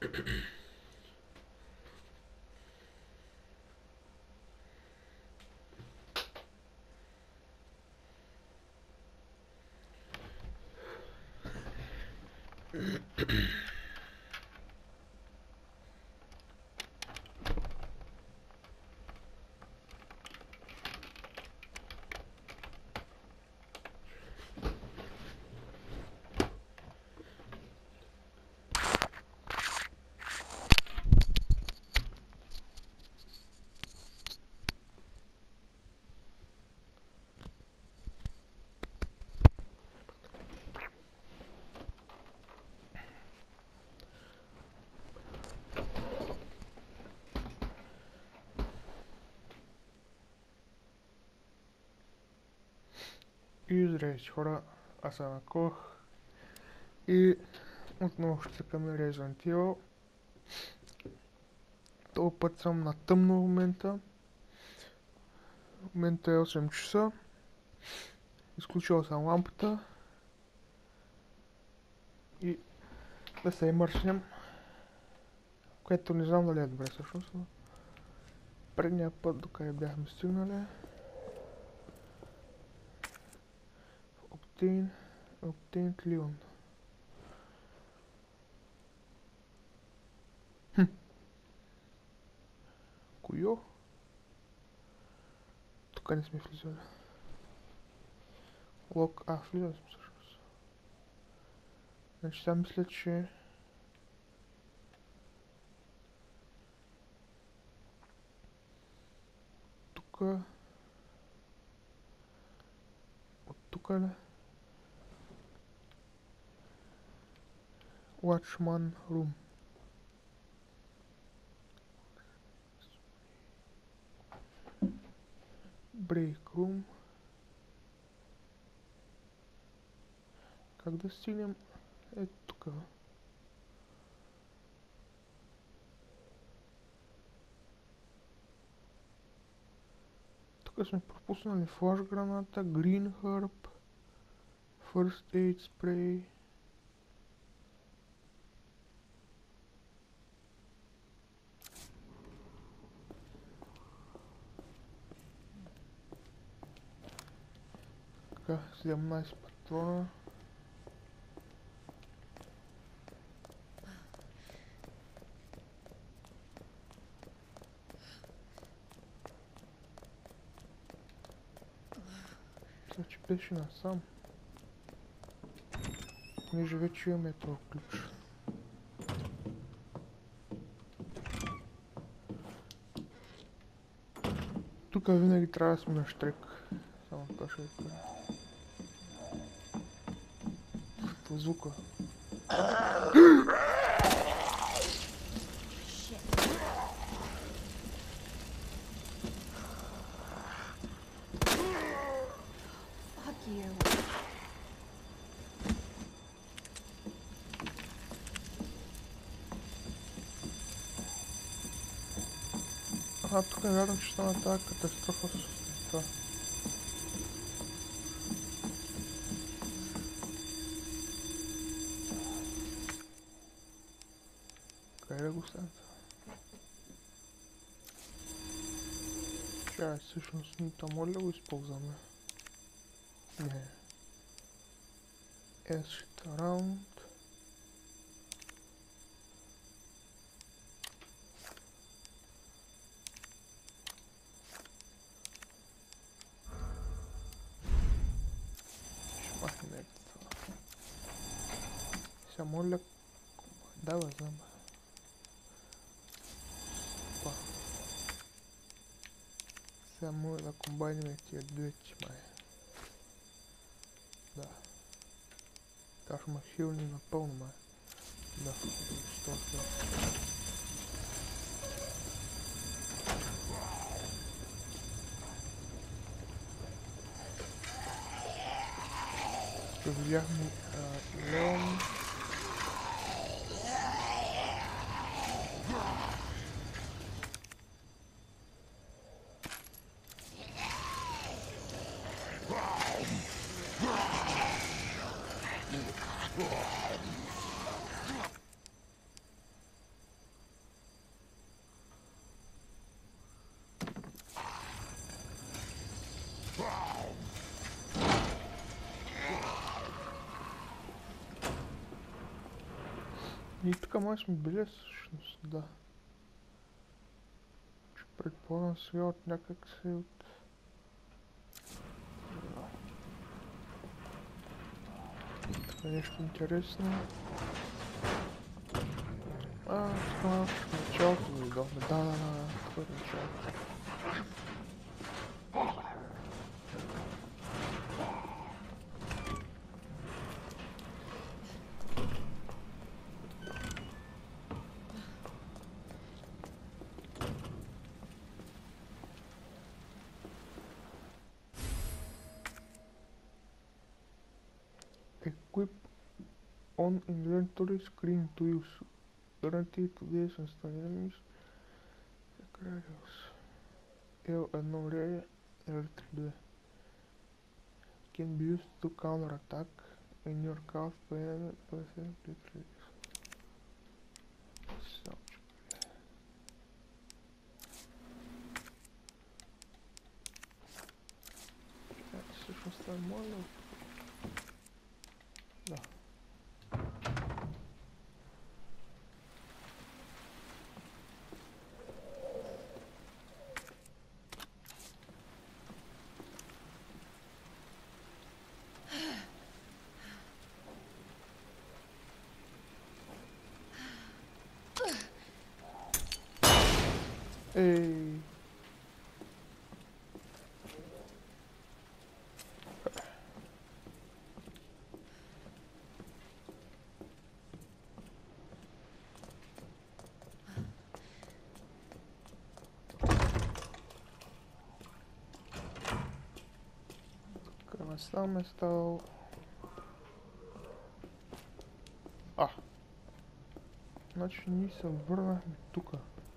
И здравейте хора, аз съм Акох и отново ще цъкаме Resident Evil. Този път съм на тъмно в момента. В момента е 8 часа. Изключил съм лампата. И да се имърснем. Което не знам дали е добре всъщност. Предния път докъде бяхме стигнали. Obtained Leon. Койо? Тук не сме влизали. Лок, влизали сме всъщност. Значи сега мисля, че... Тука... От тука ли? Watchman Room. Break Room. Как да стигнем? Ето тук. Тук сме пропуснали флаш граната, Green Herb, First Aid Spray. Така, 17 патрона. Мисля, че беше насам. Понеже вече имаме този ключ. Тук винаги трябва да сме на штрек. Само така ще ви кажа. Това звука. Тук не вярвам, че стана тази катастрофа с това. Къде да го стане? Чай, всъщност ние там може ли да го използваме? Не. Shit around. Сега моля... Да, бе, знам. Опа. Сега моля да комбайним тия двете, май. Да. Та ще ма хилни напълно, май. Да, що хил. Видяхме Леон. И тук май сме били всъщност, да. Че предполагам сега от някак се от... Тук е нещо интересно. Тук малко в началото дойдохме. Да, тук е началото. Equip on inventory screen to use. Guaranteed to this and stun enemies. L1 area, L3 can be used to counter attack in your craft person please. Всъщност е нормално. Да. Ей! Там е стал... Значи ние се върнахме тука.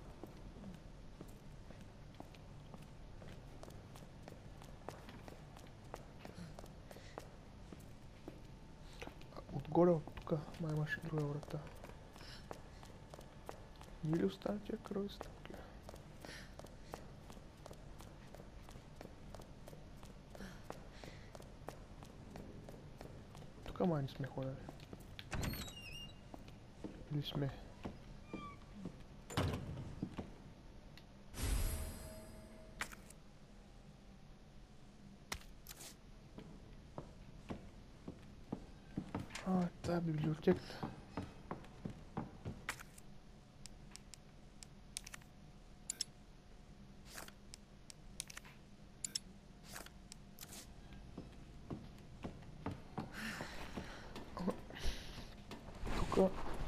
Отгоре от тука май имаше друга врата. Или остана тия кръви стъпки? Тука май не сме ходили. Или сме? Това е библиотеката. Тука...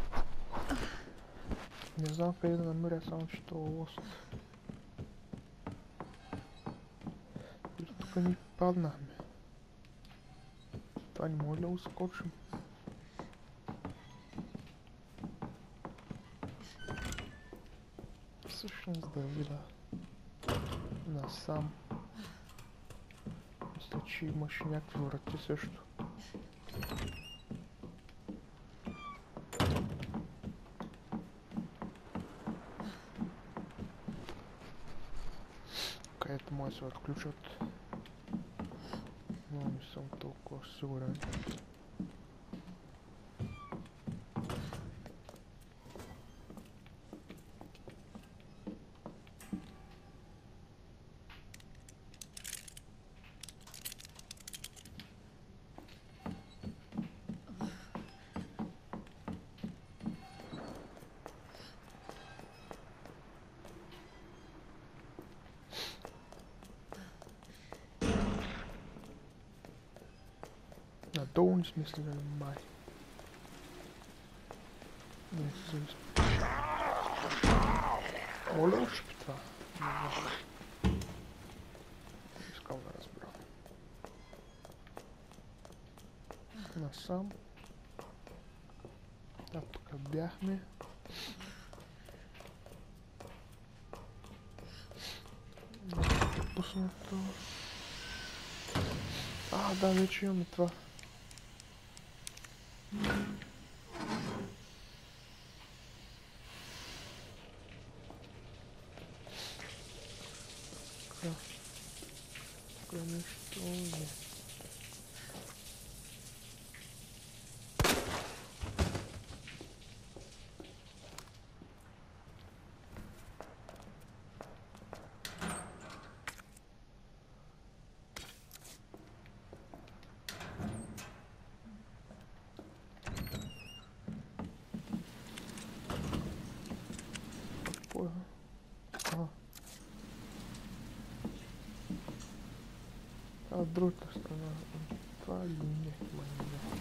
Не знам къде да намеря, само че това е лост. И тука ни паднахме. Това не може да ускочим. Всъщност да видя насам. Мисля, че имаше някакви врати също. Където може да се отключат. Но не съм толкова сигурен. Надолу не сме слизали май. Не се моля ушипи това. Искам да разбера. Насам. Да, тук бяхме. Пуснато. Да, вече имаме това. Тук нещо не. от другата страна. Това ли не? Май не.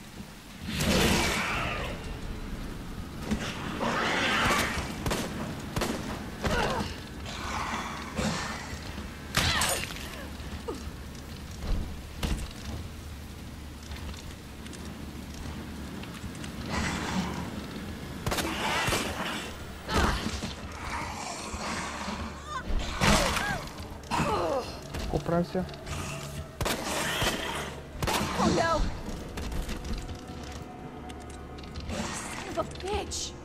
Поправься. Oh no! Son of a bitch!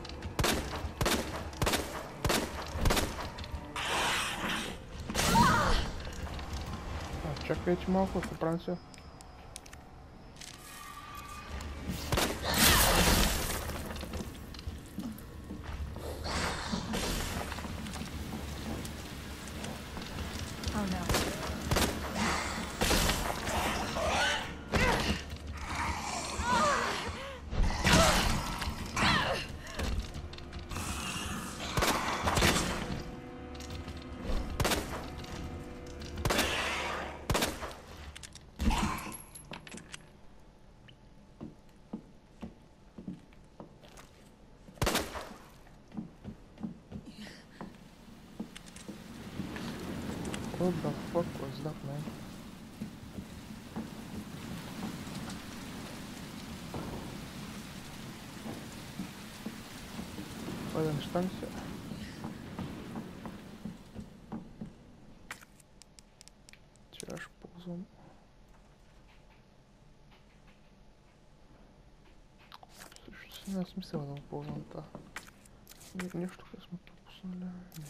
Чакайте малко, поправям се. Oh no. What the fuck was that, man? Пойдем в станцию. Чаш ползом. Слушай, не смысла да ползом-то. Нещо сме пропуснали.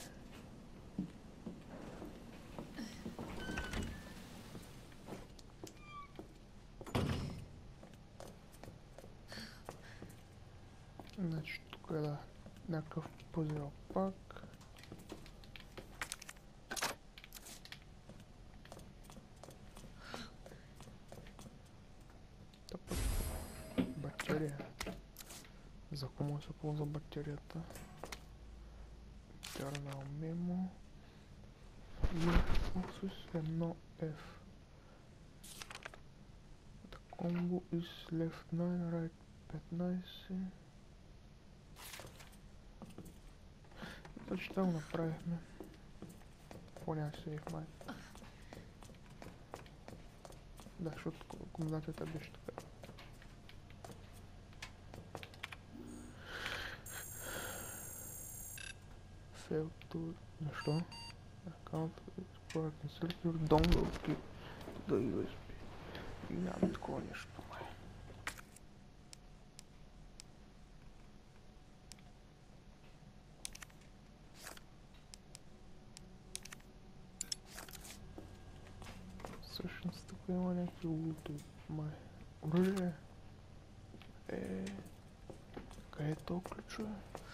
Значит, тук е да някакъв пъзел пак. Тъпът батерия. За кому се ползва батерията? Internal memo. Focus 1F. The combo is left 9, right 15. Значи това го направихме. Поня сейф май. Да, защото комбинацията беше така. Fail to... Защо? Account explorer insert your dongle key to the USB. И няма такова нещо. Всъщност тук има някакви ултови май. Оръжие. Къде е то ключове?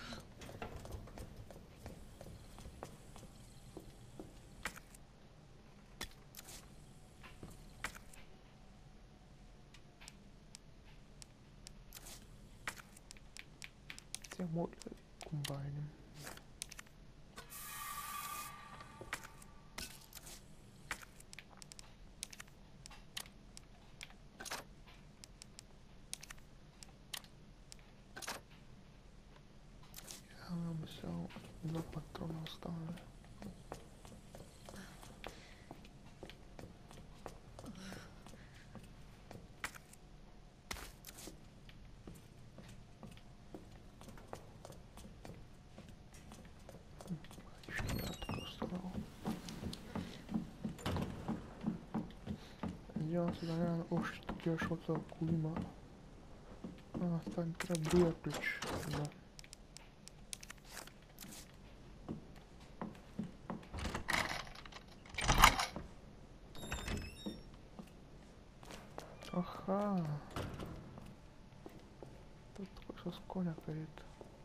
Сега може да комбайним. Имаме само два патрона останали. Надявам се да няма още такива, защото ако има... това ни трябва другия ключ. Да. Аха! Тук с коня където.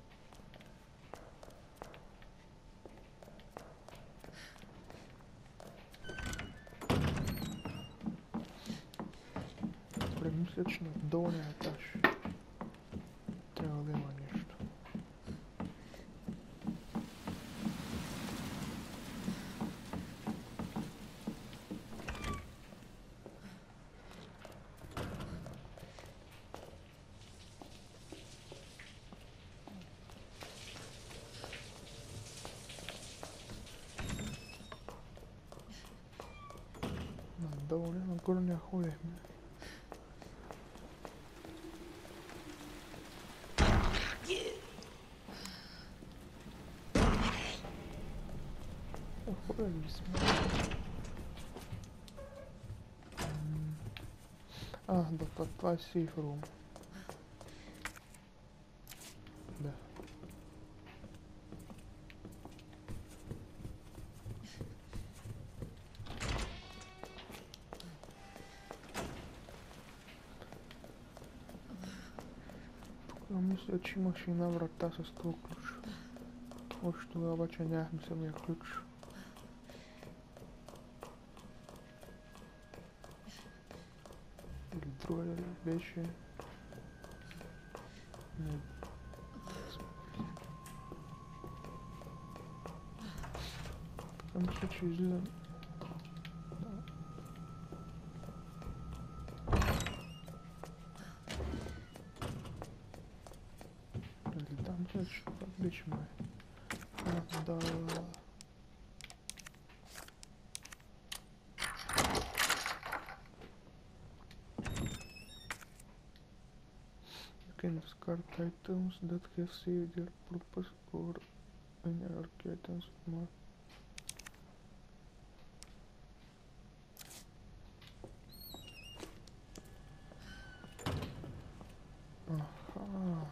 Мисля, че на долния етаж трябва да има нещо. доволен, горня хуй. Хуй да, това е сейф рум. Да. Мисля, че имаше една врата с този ключ. Още тогава обаче нямахме самия ключ. Или друга ли беше? Не. Така мисля, че излизам. Или да, мисля, че това беше май. Да. You can discard items that have saved their purpose or any arcade items more. Аха.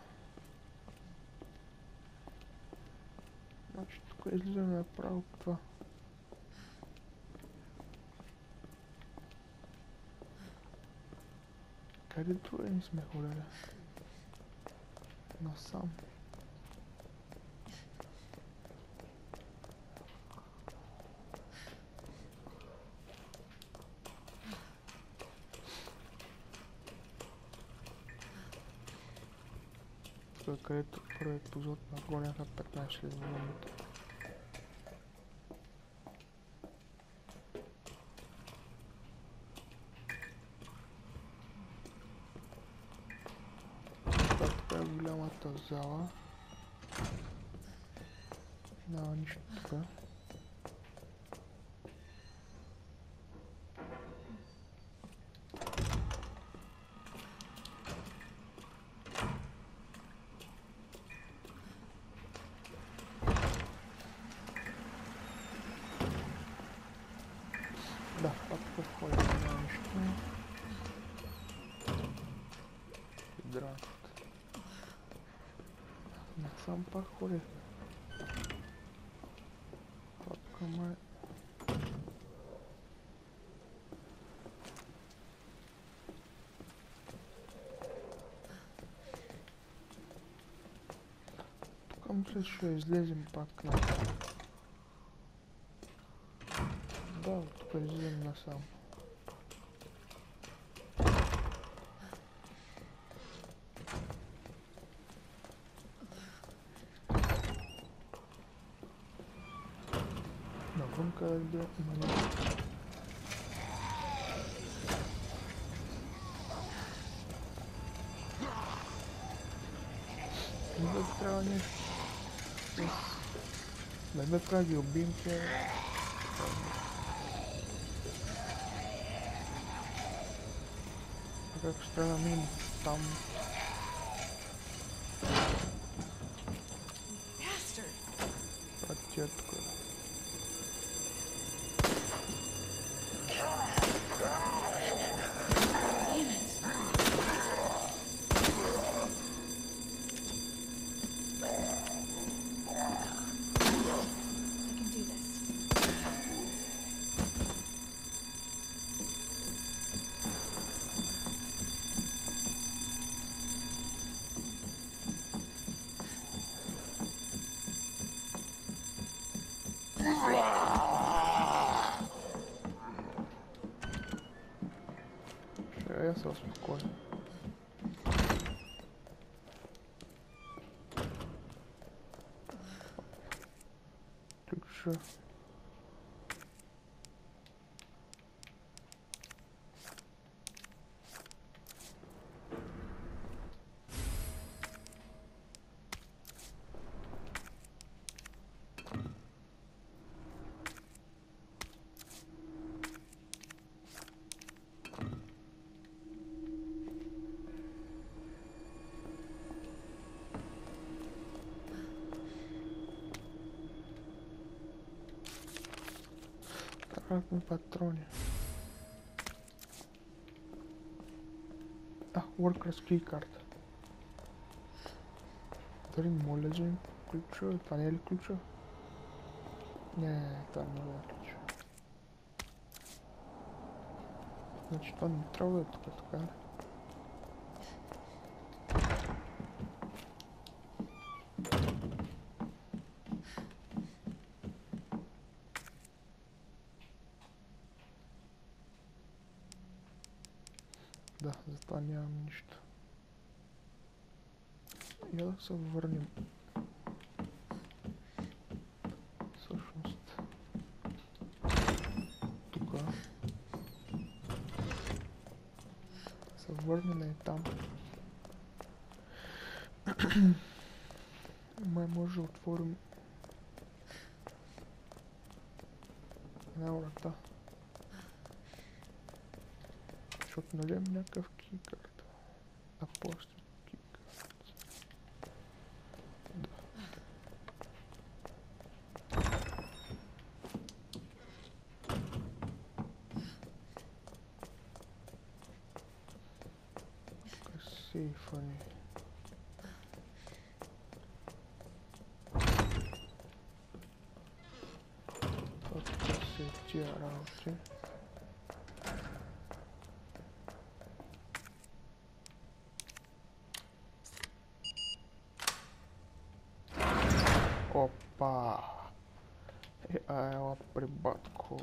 Значи тук излизаме направо по това. Къде друга не сме ходили? Насам. Тук където първи епизод на гоняха 15 минути. Това е голямата зала. Няма нищо тук. Да, пак подходим, няма нищо. Хидрант. Насам пак ходих. Папка май. Тук мисля, ще излезем пак на... Да, тук излезем насам. Навън къде бе? Не бе трябва нещо. Не бе трябва ги убим, че... Как ще трябва да минем там? Пратя тук. Я се успокоя. Ключа. трябват ми патрони. Workers keycard. Дали моля за ключа? Това не е ли ключа? Не, това не е ключа. Значи това не трябва да е тук, така ли? Да, затова нямам нищо. Я да се върнем. Всъщност. Тук. Се върнем и там. Май може да отворим една врата. Защото нали имам някакъв кийкарт. А после кийкарт. Да. Тук е сейфа ни. Това тук са тия работи. Опа! Ела при батко.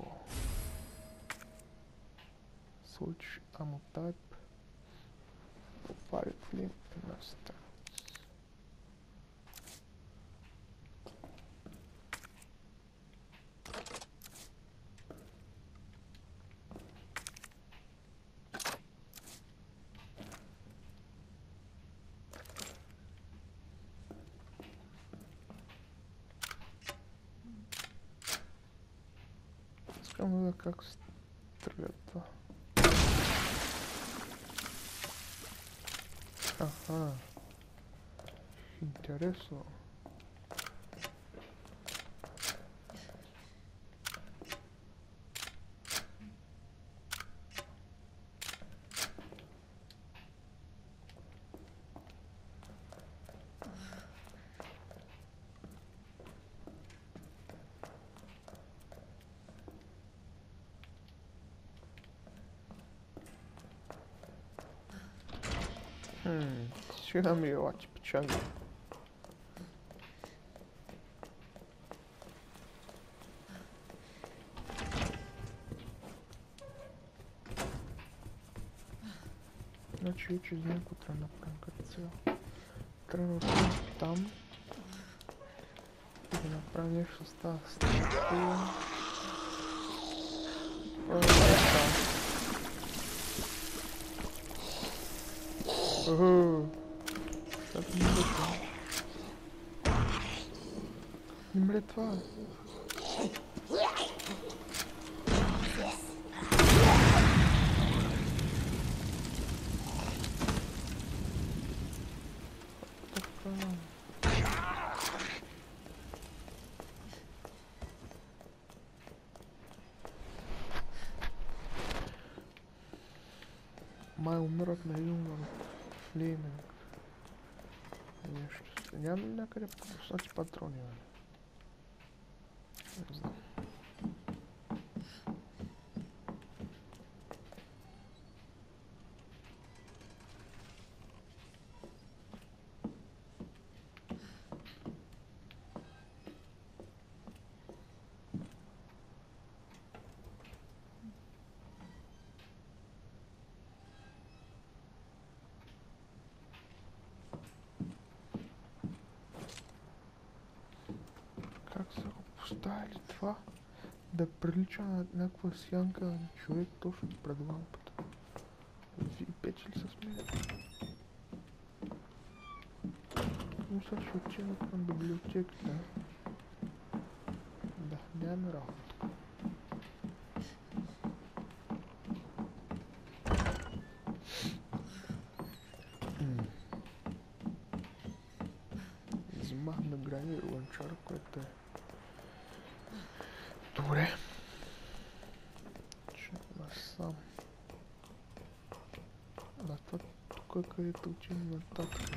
Switch ammo type. Fire flame and stats. Искам да видя как се стрелят това. Аха. Интересно. Сега ми елачи печали. Значи вече знаем какво трябва да направим като цяло. Трябва да отидем там и да направим нещо с тази статуя. Как не мре това? Не мре това. Май умират на Юнгър. Флейминг. Нещо. Нямам ли някъде пропуснати патрони, бе? Не знам. Как са го поставили това? Да прилича на някаква сянка на човек точно пред лампата. Вие пече ли с мен? Но сега ще отивам към библиотеката. Да, нямаме работа. Взимах на грани ланчар, което е... Добре. Да, това тук където учим нататък.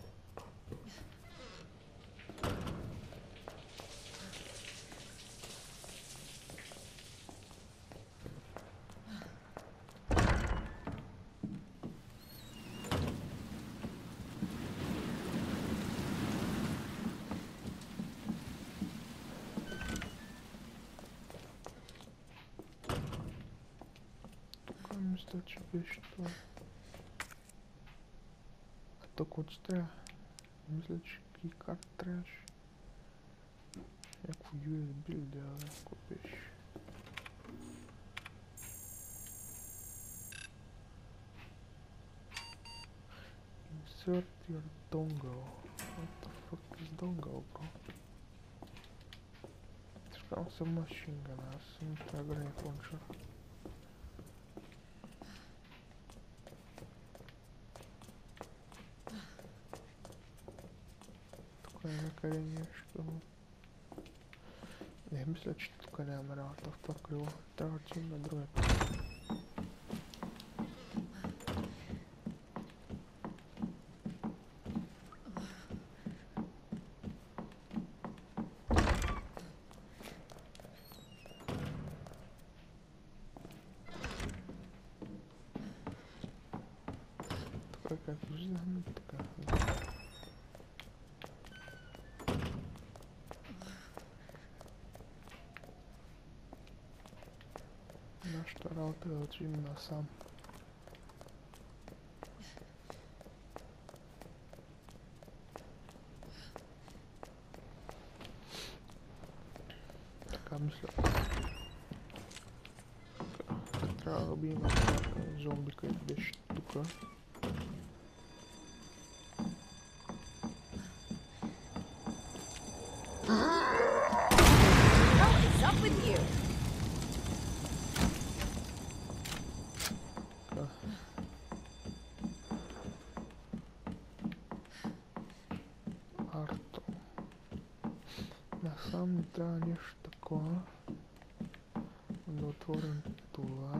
Мисля, че беше това. А то какво че трябва? Мисля, че кейкарт трябваше. Някакво USB ли да бе, какво беше? Insert your dongle. What the fuck is dongle, bro? Искам съм machine gun, аз съм това grenade launcher. Тук е някъде нещо. Не, мисля, че тук нямаме работа в това крило. Трябва да отидем на другата. Тук как виждаме така. Нашата работа е да отидем насам. Така мисля. Трябва да убием зомби, където беше тука. What's up with you? Арто. Насам ни трябва нещо такова. Да отворим това.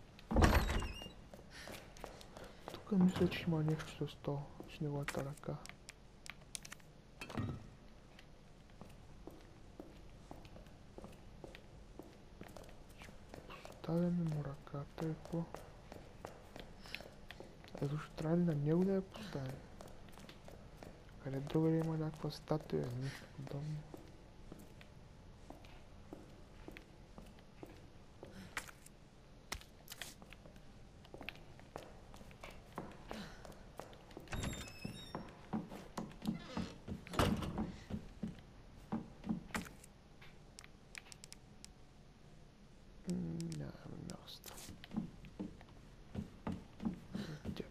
Тук мисля, че има нещо с то, с неговата ръка. Поставяме му ръката и какво? Ето ще трябва ли на него да я поставим? Къде другаде има някаква статуя, нищо подобно. Нямаме място. Теп.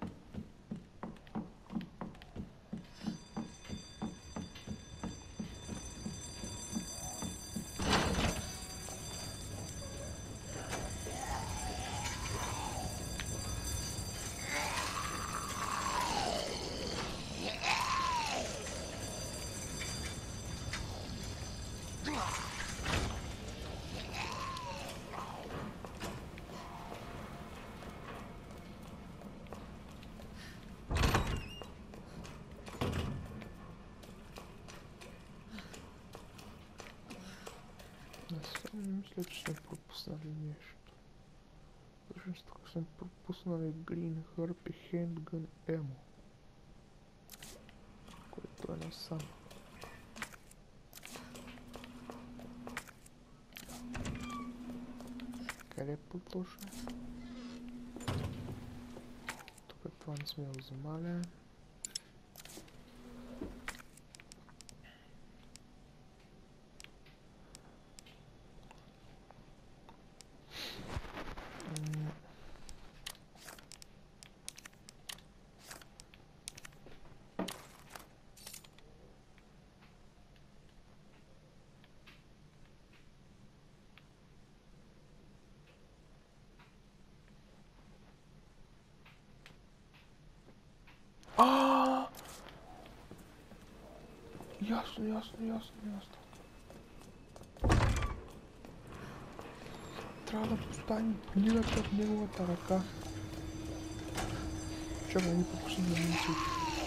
Не мисля, че сме пропуснали нещо. Всъщност тук сме пропуснали Green Herb и Handgun Ammo. Което е насам. Къде е по-точно? Тук това не сме го вземали. Ясно. Трябва да поставим книгата в неговата ръка. Чакай, ни пуксим да ми се.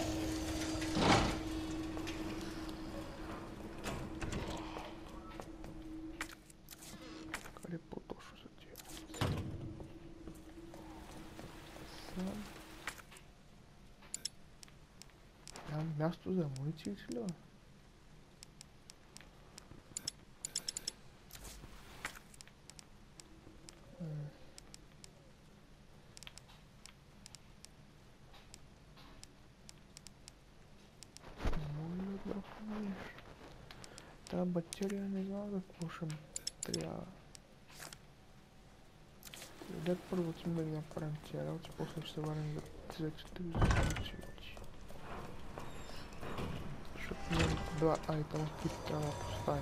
Къде по-точно са тия? Нямам място за амуниции си ли? Моля да храниш. Тая батерия не знам за какво ще ми трябва. Дед първо сме да ги направим тия работи, после ще се варим за 3-4 амуниции. Защото ние два айтема, които трябва да поставим.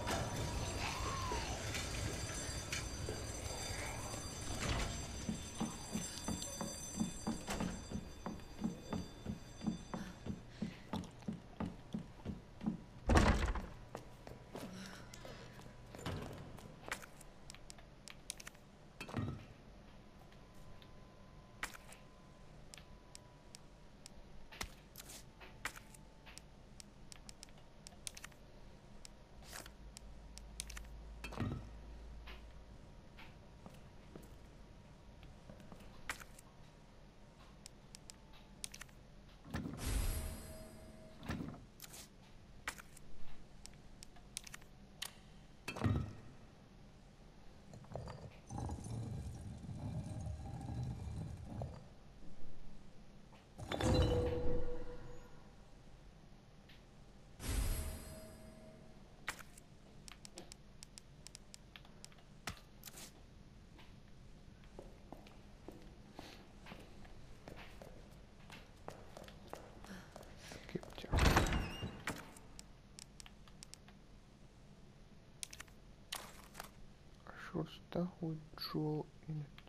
Short stuff with jewel in it.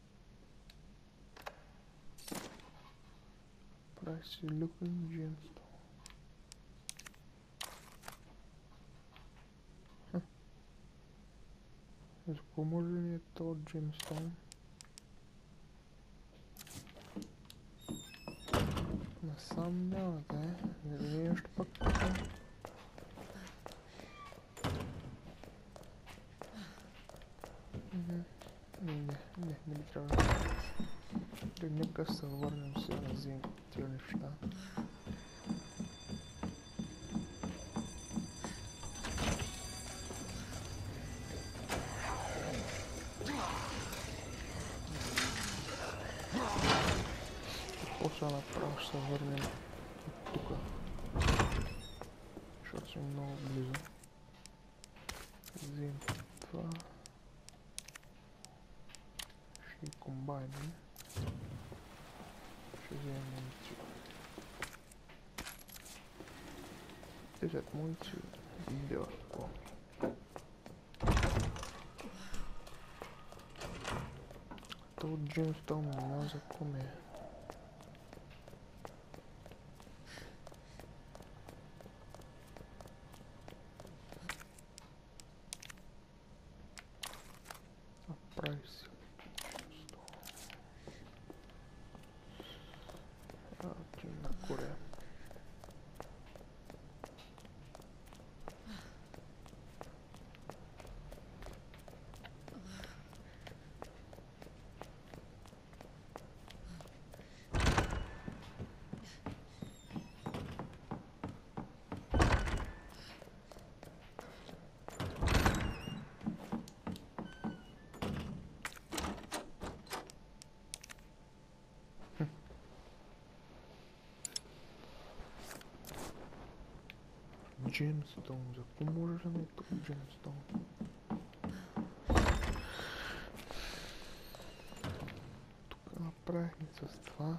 Price looking gemstone. За какво може да ни е то gemstone? Насам няма да е. Не да ми нещо пак така. Не би трябвало. Нека се върнем сега да вземем тия неща. После направо ще се върнем от тука. Защото сме много близо. Вземем това. Ще ги комбайнем. Ще вземем муниция. 10 муниция. Идеал. То gemstone не знам за какво ми е. Направи си. Отивам на Корея. Gemstone, за какво може да ми е тук gemstone? Тук направихме с това.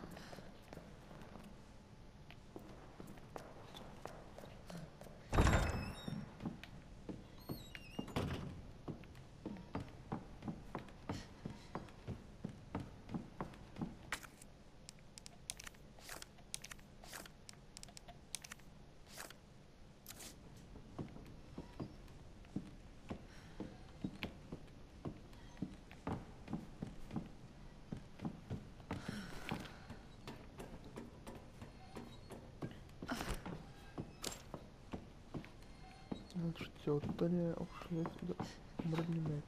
ще оттъне общо да мръднем.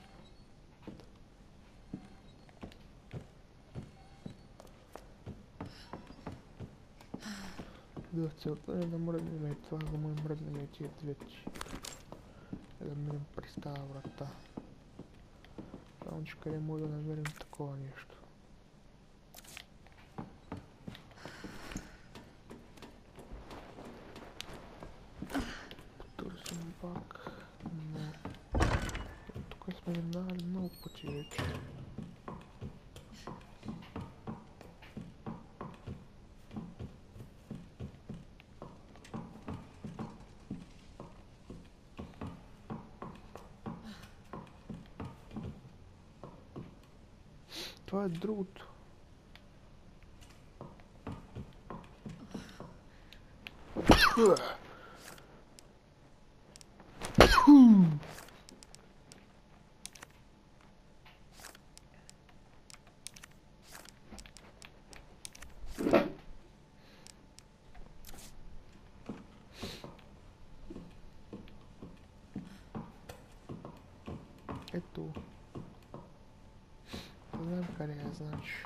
Да, целта е да мръднем това, да му мръднем тия двете. Да минем през тази врата. Само че къде може да намерим такова нещо? Потърсим пак, но тук сме минали много пъти вече. Това е другото. Ето. Не знам къде е, значи.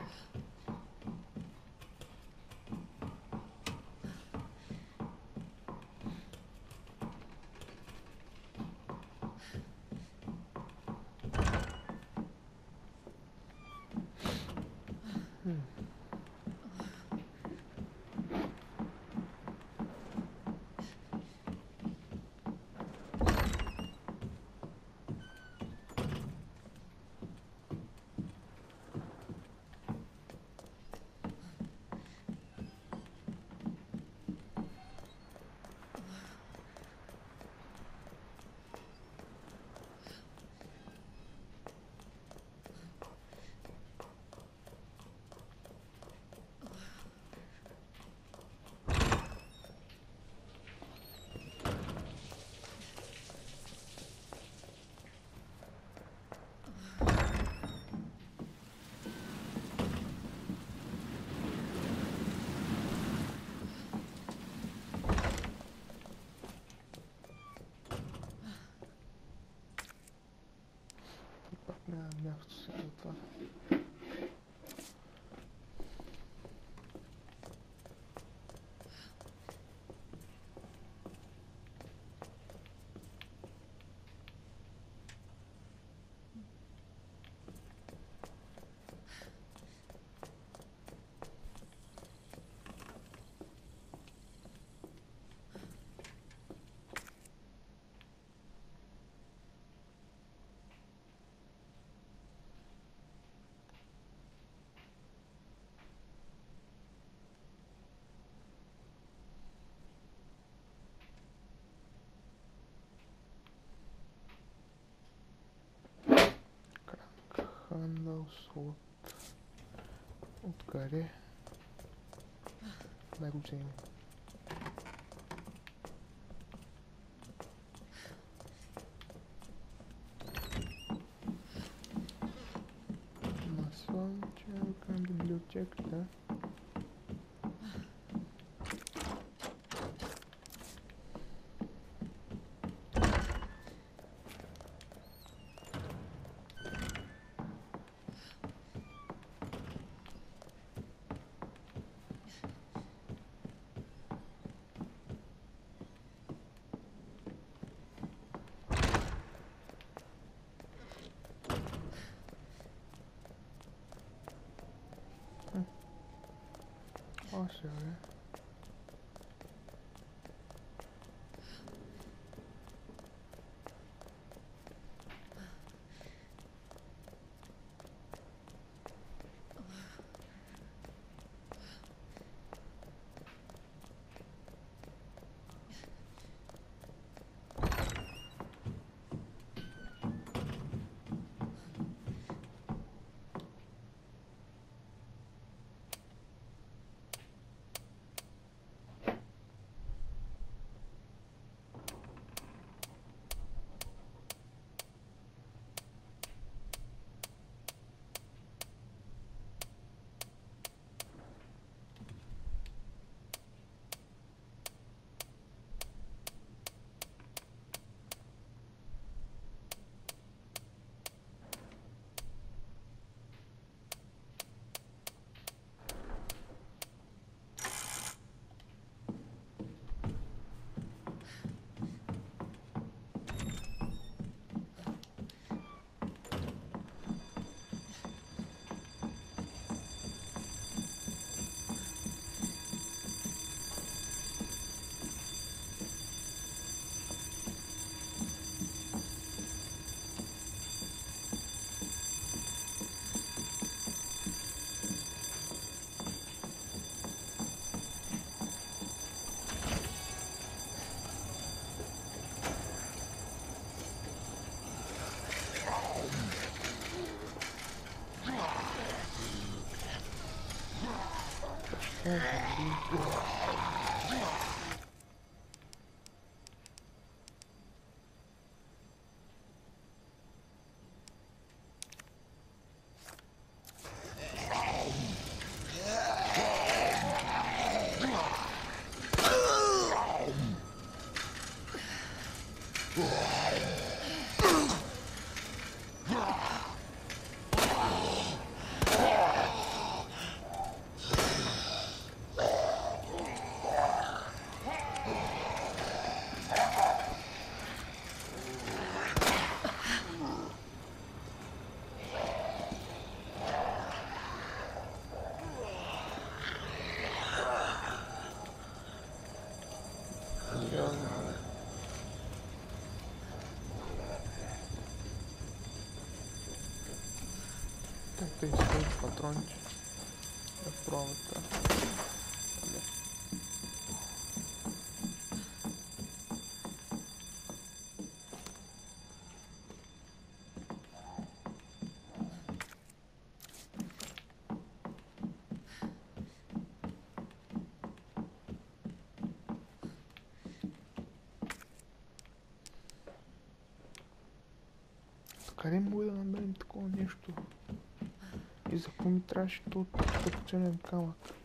Няма място си за това. Handles откъде? Дай го вземем. Маслом, към библиотеката. Още бе. Tem seis patrões. É prova, tá? Olha. Care mult la mine cu нещо. И за какво ми трябваше то починем камък?